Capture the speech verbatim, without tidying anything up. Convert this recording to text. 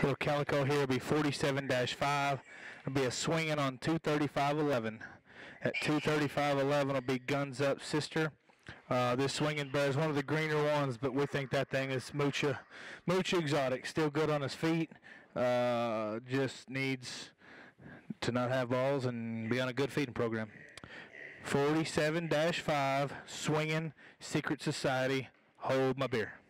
Little Calico here will be forty-seven dash five. It'll be a swinging on two thirty-five eleven. At two thirty-five eleven will be Guns Up Sister. Uh, this swinging bear is one of the greener ones, but we think that thing is Mucha, Mucha exotic. Still good on his feet. Uh, just needs to not have balls and be on a good feeding program. forty-seven dash five, swinging, Secret Society, hold my beer.